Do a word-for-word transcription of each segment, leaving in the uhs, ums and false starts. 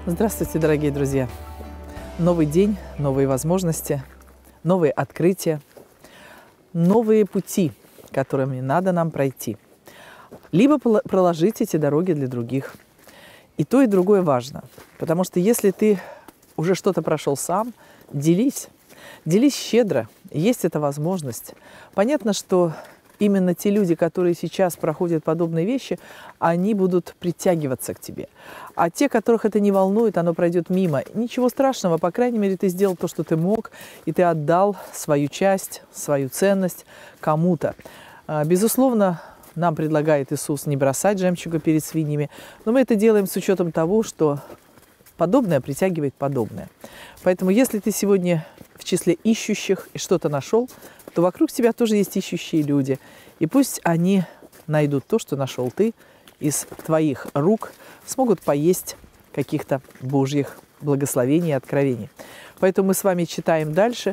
Здравствуйте, дорогие друзья! Новый день, новые возможности, новые открытия, новые пути, которыми надо нам пройти. Либо проложить эти дороги для других. И то, и другое важно. Потому что если ты уже что-то прошел сам, делись. Делись щедро. Есть эта возможность. Понятно, что именно те люди, которые сейчас проходят подобные вещи, они будут притягиваться к тебе. А те, которых это не волнует, оно пройдет мимо. Ничего страшного, по крайней мере, ты сделал то, что ты мог, и ты отдал свою часть, свою ценность кому-то. Безусловно, нам предлагает Иисус не бросать жемчуга перед свиньями, но мы это делаем с учетом того, что подобное притягивает подобное. Поэтому, если ты сегодня в числе ищущих и что-то нашел, то вокруг тебя тоже есть ищущие люди. И пусть они найдут то, что нашел ты, из твоих рук смогут поесть каких-то Божьих благословений и откровений. Поэтому мы с вами читаем дальше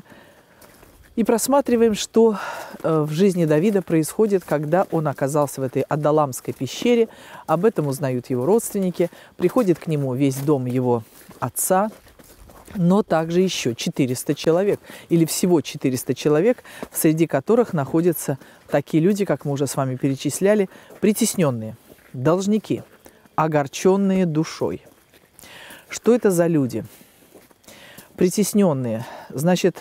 и просматриваем, что в жизни Давида происходит, когда он оказался в этой Адалламской пещере. Об этом узнают его родственники. Приходит к нему весь дом его отца, но также еще четыреста человек, или всего четыреста человек, среди которых находятся такие люди, как мы уже с вами перечисляли, притесненные, должники, огорченные душой. Что это за люди? Притесненные. Значит,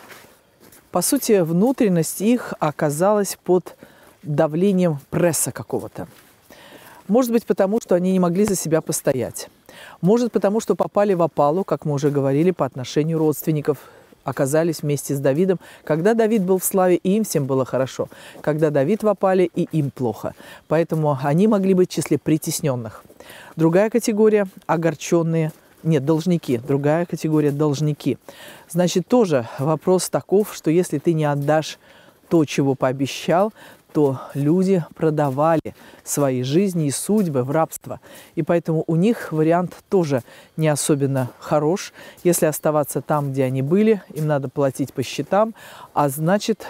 по сути, внутренность их оказалась под давлением пресса какого-то. Может быть, потому что они не могли за себя постоять. Может, потому что попали в опалу, как мы уже говорили, по отношению родственников, оказались вместе с Давидом, когда Давид был в славе, и им всем было хорошо. Когда Давид в опале, и им плохо. Поэтому они могли быть в числе притесненных. Другая категория – огорченные. Нет, должники. Другая категория – должники. Значит, тоже вопрос таков, что если ты не отдашь то, чего пообещал, то люди продавали свои жизни и судьбы в рабство. И поэтому у них вариант тоже не особенно хорош. Если оставаться там, где они были, им надо платить по счетам, а значит,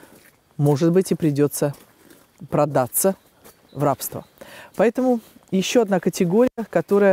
может быть, и придется продаться в рабство. Поэтому еще одна категория, которая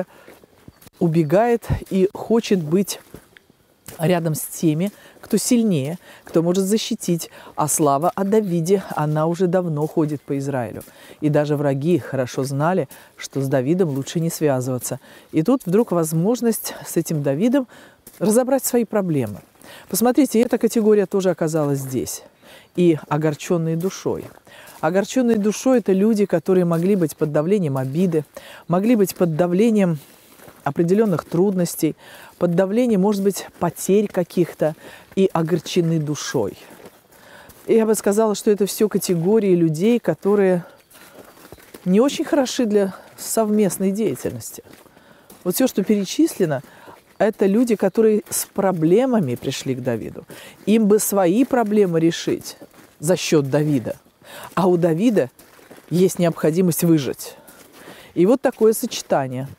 убегает и хочет быть рядом с теми, кто сильнее, кто может защитить. А слава о Давиде, она уже давно ходит по Израилю. И даже враги хорошо знали, что с Давидом лучше не связываться. И тут вдруг возможность с этим Давидом разобрать свои проблемы. Посмотрите, эта категория тоже оказалась здесь. И огорченные душой. Огорченные душой – это люди, которые могли быть под давлением обиды, могли быть под давлением определенных трудностей, под давлением, может быть, потерь каких-то, и огорчены душой. И я бы сказала, что это все категории людей, которые не очень хороши для совместной деятельности. Вот все, что перечислено, это люди, которые с проблемами пришли к Давиду. Им бы свои проблемы решить за счет Давида. А у Давида есть необходимость выжить. И вот такое сочетание.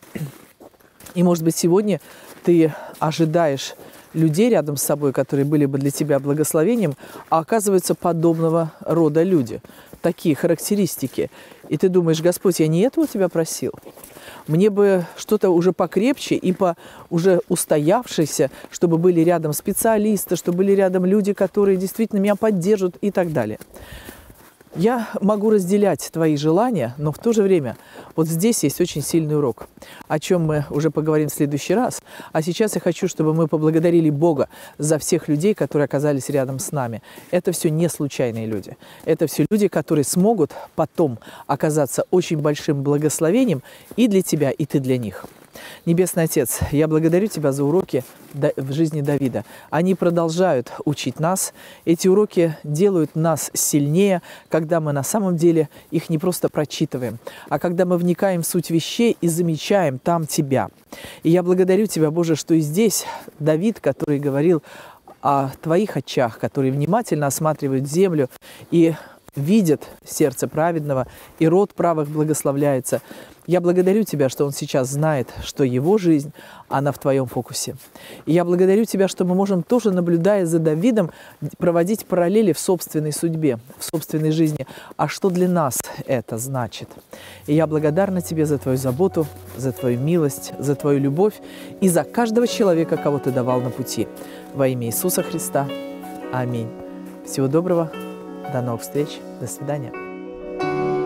И, может быть, сегодня ты ожидаешь людей рядом с собой, которые были бы для тебя благословением, а оказываются подобного рода люди, такие характеристики. И ты думаешь: Господь, я не этого у тебя просил. Мне бы что-то уже покрепче и по уже устоявшейся, чтобы были рядом специалисты, чтобы были рядом люди, которые действительно меня поддержат и так далее. Я могу разделять твои желания, но в то же время вот здесь есть очень сильный урок, о чем мы уже поговорим в следующий раз. А сейчас я хочу, чтобы мы поблагодарили Бога за всех людей, которые оказались рядом с нами. Это все не случайные люди. Это все люди, которые смогут потом оказаться очень большим благословением и для тебя, и ты для них. Небесный Отец, я благодарю Тебя за уроки в жизни Давида. Они продолжают учить нас. Эти уроки делают нас сильнее, когда мы на самом деле их не просто прочитываем, а когда мы вникаем в суть вещей и замечаем там Тебя. И я благодарю Тебя, Боже, что и здесь Давид, который говорил о Твоих очах, которые внимательно осматривают землю и видит сердце праведного, и род правых благословляется. Я благодарю Тебя, что он сейчас знает, что его жизнь, она в Твоем фокусе. И я благодарю Тебя, что мы можем тоже, наблюдая за Давидом, проводить параллели в собственной судьбе, в собственной жизни. А что для нас это значит? И я благодарна Тебе за Твою заботу, за Твою милость, за Твою любовь и за каждого человека, кого Ты давал на пути. Во имя Иисуса Христа. Аминь. Всего доброго. До новых встреч. До свидания.